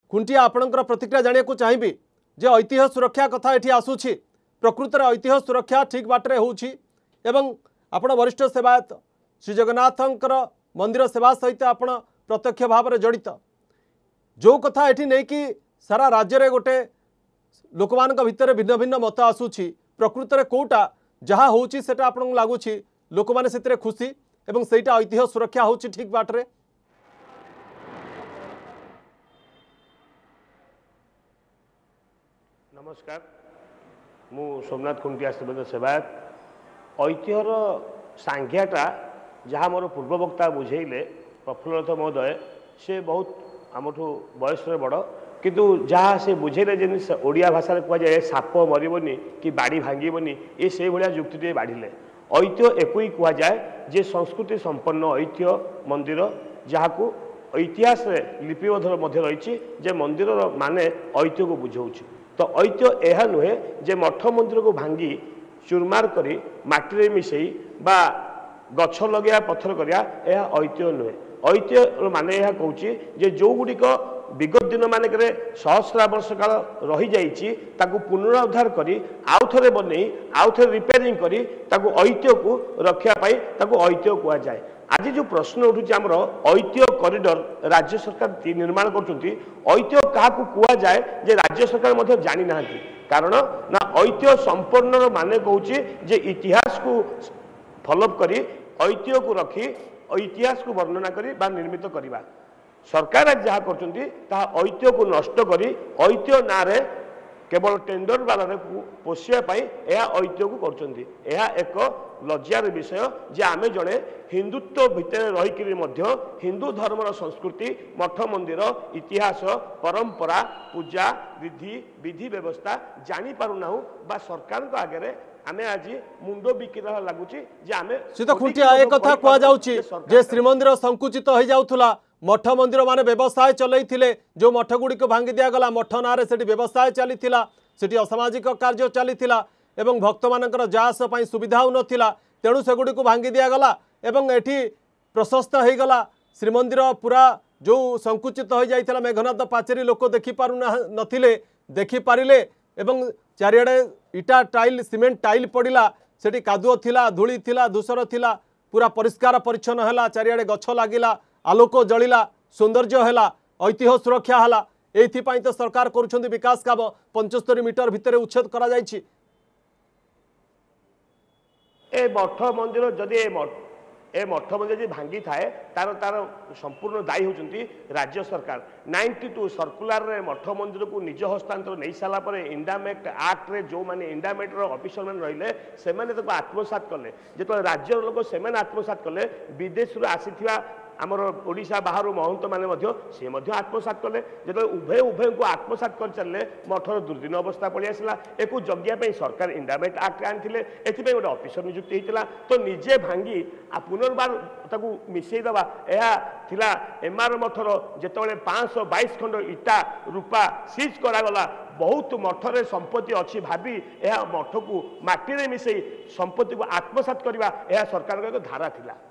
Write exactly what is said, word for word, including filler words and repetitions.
खुंटिया आपणकर प्रतिक्रिया जानिया चाहिए जे ऐतिह्य सुरक्षा कथा ये आसूची प्रकृत में ऐतिह्य सुरक्षा ठीक बाटरे होउछि एवं आपण वरिष्ठ सेवायत श्री जगन्नाथंकर मंदिर सेवा सहित आपण प्रत्यक्ष भाव में जड़ित जो कथा ये नहीं कि सारा राज्य में गोटे लोक मान भितर भिन्न भिन्न मत आसूची प्रकृत में कौटा जहाँ होउछि सेटा आपन लागुछि लोक माने सेतरे खुशी एवं सेटा ऐतिह्य सुरक्षा होउछि ठीक बाटरे। नमस्कार मु सोमनाथ खुंटिया सेवायत ऐतिह्यर सांघ्याटा जहाँ मोर पूर्व वक्ता बुझेले प्रफुल्लनाथ महोदय से बहुत आमठू बयस बड़ किंतु जहाँ से बुझेले जिन ओडिया भाषा कहुए साप मरबनी कि बाड़ी भांगबनी ये से भाया युक्ति बाढ़िले ऐतिह्य एक कहुए जे संस्कृति संपन्न ऐतिह्य मंदिर जहाँ को इतिहास लिपिबद्ध रही जे मंदिर माने ऐतिह्य को बुझाऊँ तो ऐतिह्य यह नुहे जे मठ मंदिर को भांगी चुरमार करी माटी मिसई बा गछ लगे पत्थर करिया यह ऐतिह्य नुहे ऐतिह्य माने यह कहूँ जे जो गुड़िक विगत दिन मानक सहस्रा वर्ष काल रही जाइए ताकू पुनरुद्धार करी आउ थे बन आउ थे रिपेयरिंग करी ताकू ऐतिह्य को रक्षा पाई ताकू ऐतिह्य कह जाए। आज जो प्रश्न उठुचे आमर ऐतिह्य कॉरिडोर राज्य सरकार निर्माण करछुंती ऐतिह्य क्या कह जाए जे राज्य सरकार जानी ना कारण ना ऐतिह्य संपूर्ण माने कहूँ जे इतिहास को फॉलोअप करी ऐतिह्य को रखी इतिहास को वर्णना करी बा निर्मित करवा सरकार आज जहाँ करछुंती ता ऐतिह्य को नष्ट करी ऐतिह्य ना रे केवल टेंडर बाला पोषिया यह ऐतिह्य को करछुंती यह एक लज्जार विषय जे आमे जड़े हिंदुत्व भितर रहीकि हिंदू धर्मर संस्कृति मठ मंदिर इतिहास परंपरा पूजा विधि विधि व्यवस्था जानी पारुना बा सरकार आगे आमे आज मुंडो बिकी लगुची जे आमे सीता खुंटिया एक कथा कह जाउची जे श्रीमंदिर संकुचित हो जाउथुला मठ मंदिर माने व्यवसाय चलैथिले जो मठ गुड़ी को भांगी दिया गला मठ नारे सेठी व्यवसाय चलीथिला सेठी असामाजिक कार्य चलीथिला एवं भक्त मानकर जास पई सुविधा हो नथिला तेणु से गुड़ी को भांगी दिया गला एवं एठी प्रशस्त हो गला श्रीमंदिर पूरा जो संकुचित हो जाइथिला मेघनाथ पाचेरी लोक देखि पारु नथिले देखि पारिले एवं चारिआडे इटा टाइल सीमेंट टाइल पड़िला सेठी कादुओ थिला धूली थिला दूसर थिला पूरा परिष्कार परिच्छन्न हैला चारिआडे गछ लागिला आलोक जलिला सौंदर्य हैला ऐतिह्य सुरक्षा हैला एथिपाई तो सरकार करुछंती विकास काम पचहत्तर मीटर भितर उच्छेद करा जायछि ए मठ मंदिर जदि ए मठ ए मठ मंदिर जी भांगी थाए तार तार संपूर्ण दायी होचंती राज्य सरकार नाइंटी टू सर्कुलर रे मठ मंदिर को निज हस्तांतर नहीं सारा पर इंडामेक्ट एक्ट रे जो माने इंडामेक्ट रो ऑफिसर मैंने रहिले से माने तो आत्मसात कले जो राज्य लोक से माने आत्मसात कले विदेश रो आसीथिबा आमर ओडिशा बाहर महंत माने मध्य से मध्य आत्मसात कले जो उभय उभय को आत्मसात कर चलले मठर दुर्दिन अवस्था पड़ी आसला एक जगिया सरकार इंडामेट एक्ट आनी एथि गोटे ऑफिसर नियुक्ति होता तो निजे भांगी आ पुनर्बार ताकू मिसेदवा यह थिला एमआर मठर जिते पाँच सौ बैश खंड इटा रूपा सीज करागला बहुत मठरे संपत्ति अच्छी भावी यह मठ को माटी में मिसई संपत्ति को आत्मसात करवा यह सरकार एक धारा थिला।